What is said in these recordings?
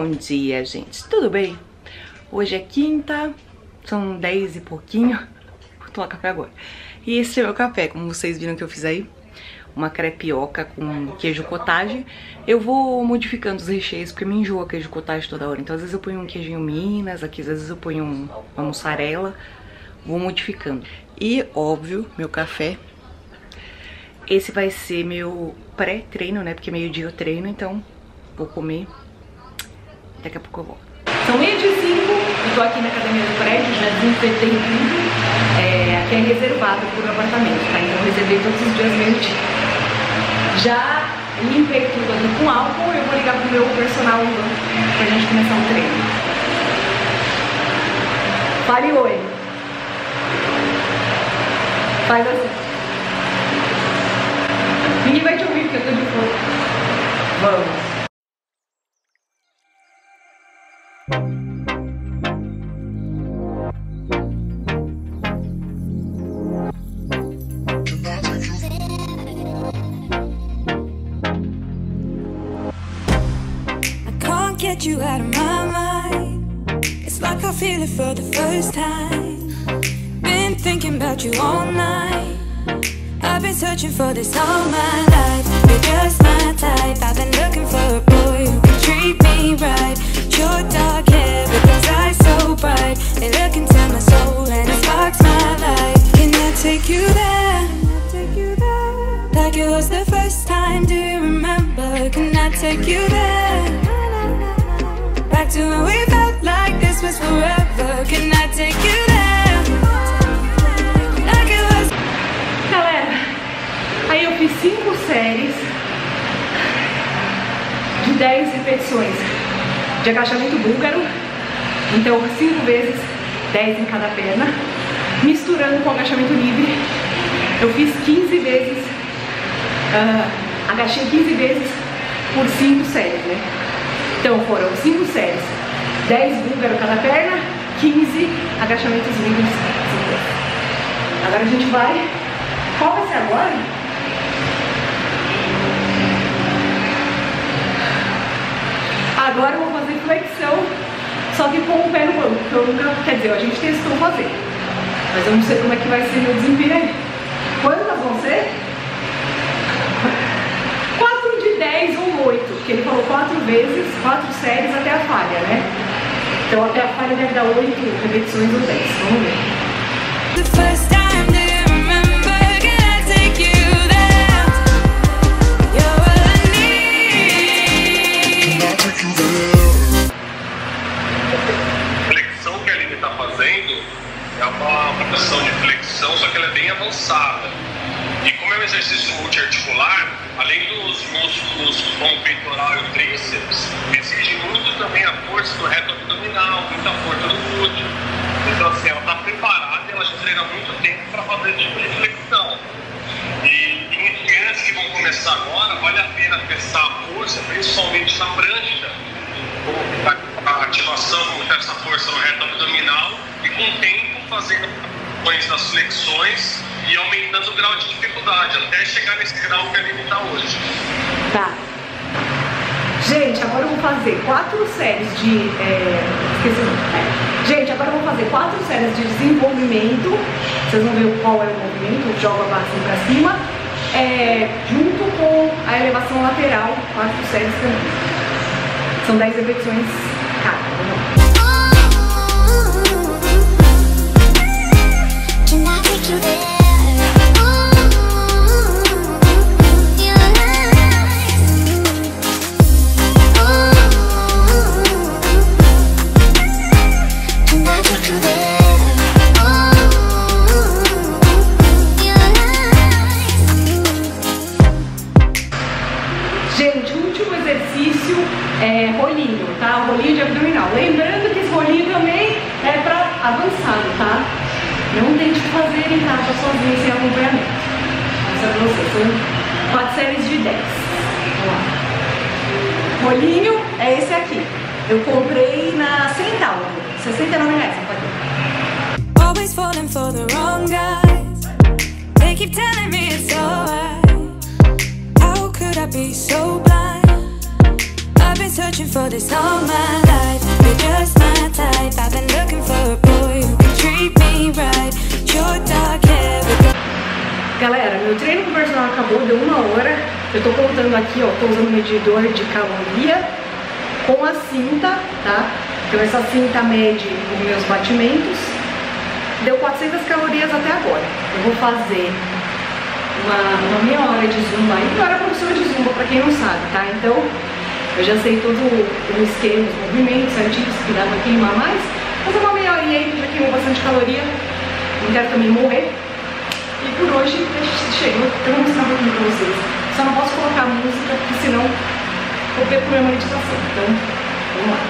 Bom dia, gente. Tudo bem? Hoje é quinta, são 10 e pouquinho. Vou tomar café agora. E esse é o meu café, como vocês viram que eu fiz aí. Uma crepioca com queijo cottage. Eu vou modificando os recheios, porque me enjoa queijo cottage toda hora. Então às vezes eu ponho um queijinho Minas, aqui às vezes eu ponho uma mussarela. Vou modificando. E, óbvio, meu café. Esse vai ser meu pré-treino, né? Porque meio-dia eu treino, então vou comer. Daqui a pouco eu volto. São 4:05, eu tô aqui na academia do prédio, já desinfetei tudo. Aqui é reservado por apartamento, tá? Então eu reservei todos os dias meio-dia. Já limpei tudo aqui com álcool, eu vou ligar pro meu personal pra gente começar o treino. Fale oi. Faz assim. Ninguém vai te ouvir porque eu tô de fone. Vamos. Get you out of my mind. It's like I feel it for the first time. Been thinking about you all night. I've been searching for this all my life. You're just my type. I've been looking for a boy who can treat me right. Your dark hair, but those eyes so bright. They look into my soul and it sparks my life. Can I take you there? Like it was the first time, do you remember? Can I take you there? Back to when we felt like this was forever. Can I take you there? Like it was. Galera, aí eu fiz 5 séries de 10 repetições de agachamento búlgaro. Então 5 vezes 10 em cada perna, misturando com agachamento livre. Eu fiz 15 vezes, agachei 15 vezes por 5 séries, né? Então foram 5 séries, 10 búlgaro cada perna, 15 agachamentos livres. Agora a gente vai. Qual vai ser agora? Agora eu vou fazer flexão, só que com o pé no banco, que eu nunca, quer dizer, a gente testou fazer, mas eu não sei como é que vai ser meu desempenho aí. Quantas vão ser? 4 de 10 ou 8, porque ele falou 4 vezes, 4 séries até a falha, né? Então até a falha deve dar 8 repetições ou 10, vamos ver. Flexão que a Aline está fazendo é uma posição de flexão, só que ela é bem avançada. E como é um exercício multiarticular, além dos músculos como o peitoral e o tríceps, exige muito também a força do reto abdominal, muita força do glúteo. Então assim, ela está preparada e ela já treina há muito tempo para fazer esse tipo de flexão. E iniciantes que vão começar agora, vale a pena testar a força, principalmente na prancha, a ativação dessa força no reto abdominal e com o tempo fazendo das flexões e aumentando o grau de dificuldade até chegar nesse grau que a Aline está hoje. Tá. Gente, agora eu vou fazer 4 séries de... Gente, agora eu vou fazer 4 séries de desenvolvimento. Vocês vão ver qual é o movimento. Joga a barra assim pra cima. Junto com a elevação lateral. 4 séries também. São 10 repetições cada. Vamos lá. Gente, o último exercício é rolinho, tá? Rolinho de abdominal. Lembrando que esse rolinho também é pra avançado, tá? Não tente fazer em casa sozinho sem acompanhamento. Essa pra vocês. São 4 séries de 10. Vamos lá. Rolinho é esse aqui. Eu comprei na Centauro. R$69, não Always falling for the wrong guys. They keep telling me it's alright. How could I be so blind? I've been searching for this all my life. You're just my type. I've been looking for a boy who can treat me right. Your dark hair with Galera, meu treino com o personal acabou, deu 1 hora. Eu tô contando aqui, ó, tô usando o medidor de caloria com a cinta, tá? Então essa cinta mede os meus batimentos. Deu 400 calorias até agora. Eu vou fazer uma meia hora de zumba. Eu era professora de zumba, pra quem não sabe, tá? Então eu já sei todo o esquema, os movimentos certinhos que dá pra queimar mais. Vou fazer uma meia horinha aí, que já queimou bastante caloria. Não quero também morrer. E por hoje chegou. Eu vou mostrar um pouquinho pra vocês. Só não posso colocar música, porque senão vou perder minha monetização. Então, vamos lá.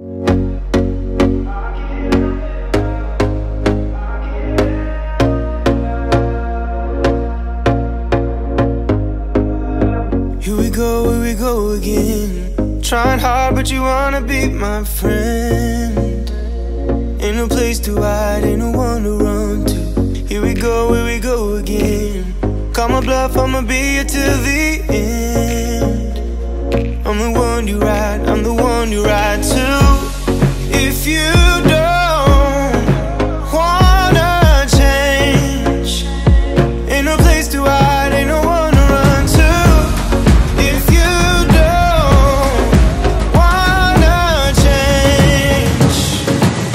Here we go again. Trying hard, but you wanna be my friend. Ain't no place to hide, ain't no one to run to. Here we go again. Call my bluff, I'ma be here till the end. I'm the one you ride, I'm the one you ride to. If you don't wanna change, ain't no place to hide, ain't no one to run to. If you don't wanna change,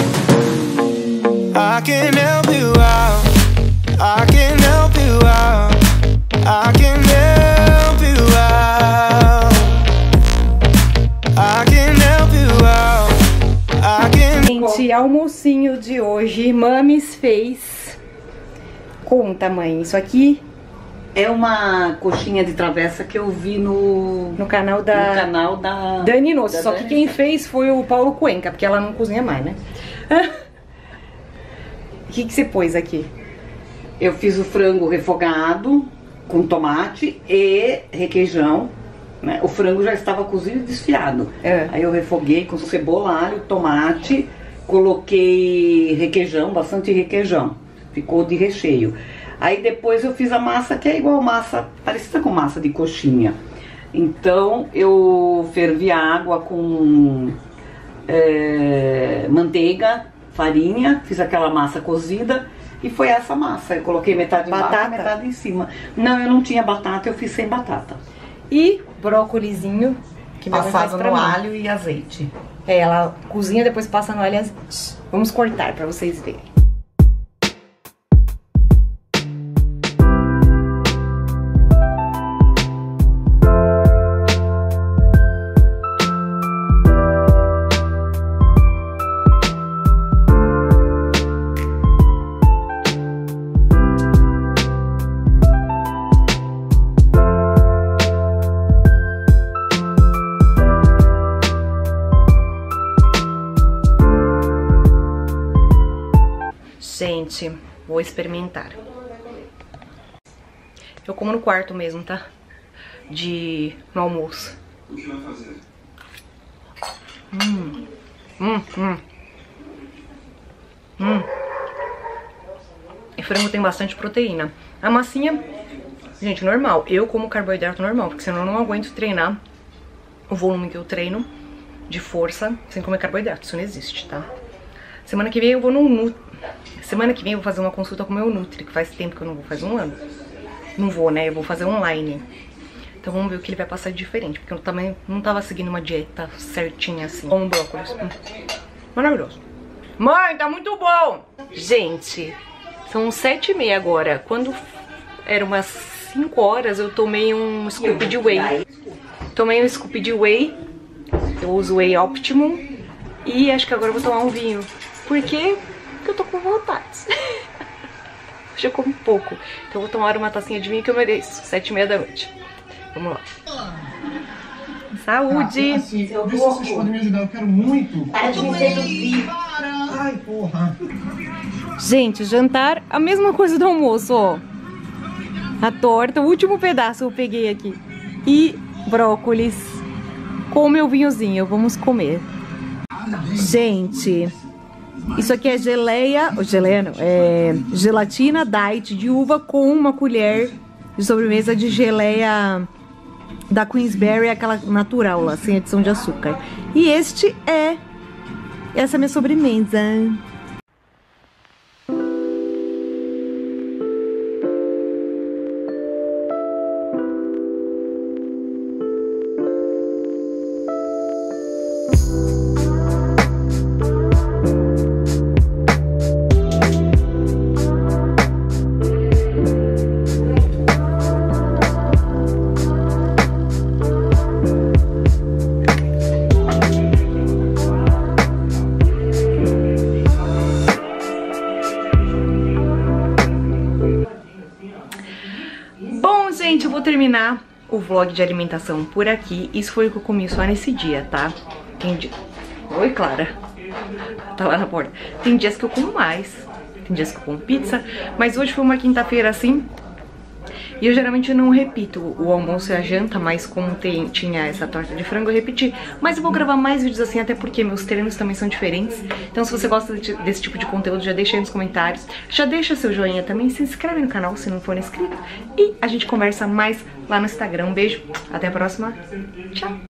I can help you out. I can help you out. I can help you out. I can help you out. I can... Gente, almocinho de hoje, Mamis fez. Conta, mãe, isso aqui é uma coxinha de travessa que eu vi no canal da Dani Nosso. Só que quem fez foi o Paulo Cuenca, porque ela não cozinha mais, né? O que você pôs aqui? Eu fiz o frango refogado com tomate e requeijão, né? O frango já estava cozido e desfiado. Aí eu refoguei com cebola, alho, tomate, coloquei requeijão, bastante requeijão. Ficou de recheio. Aí depois eu fiz a massa, que é igual massa, parecida com massa de coxinha. Então eu fervi a água com manteiga, farinha, fiz aquela massa cozida. E foi essa massa, eu coloquei metade embaixo e metade em cima. Não, eu não tinha batata, eu fiz sem batata. E brócolizinho, que passado no alho e azeite. Ela cozinha, depois passa no alho e azeite. Vamos cortar pra vocês verem. Gente, vou experimentar. Eu como no quarto mesmo, tá? No almoço. O que vai fazer? E frango tem bastante proteína. A massinha, gente, normal. Eu como carboidrato normal, porque senão eu não aguento treinar o volume que eu treino de força sem comer carboidrato. Isso não existe, tá? Semana que vem eu vou Semana que vem eu vou fazer uma consulta com o meu Nutri, que faz tempo que eu não vou, faz 1 ano. Não vou, né? Eu vou fazer online. Então vamos ver o que ele vai passar de diferente, porque eu também não tava seguindo uma dieta certinha assim. Como brócolis. Maravilhoso. Mãe, tá muito bom! Gente, são 7h30 agora. Quando era umas 5 horas, eu tomei um scoop de whey. Tomei um scoop de whey. Eu uso whey Optimum. E acho que agora eu vou tomar um vinho. Por quê? Porque eu tô com vontade. Hoje eu como pouco. Então eu vou tomar uma tacinha de vinho que eu mereço. 7h30 da noite. Vamos lá. Saúde! Assim, eu vi se vocês podem me ajudar. Eu quero muito. Ai, porra. Gente, jantar, a mesma coisa do almoço, ó. A torta, o último pedaço eu peguei aqui. E brócolis com o meu vinhozinho. Vamos comer. Gente, isso aqui é geleia não, é gelatina diet de uva com uma colher de sobremesa de geleia da Queensberry, aquela natural lá, sem adição de açúcar. E essa é a minha sobremesa. Gente, eu vou terminar o vlog de alimentação por aqui. Isso foi o que eu comi só nesse dia, tá? Tem dia... Oi, Clara. Tá lá na porta. Tem dias que eu como mais, tem dias que eu como pizza, mas hoje foi uma quinta-feira assim. E eu geralmente não repito o almoço e a janta, mas como tinha essa torta de frango, eu repeti. Mas eu vou gravar mais vídeos assim, até porque meus treinos também são diferentes. Então se você gosta desse tipo de conteúdo, já deixa aí nos comentários. Já deixa seu joinha também, se inscreve no canal se não for inscrito. E a gente conversa mais lá no Instagram. Um beijo, até a próxima. Tchau!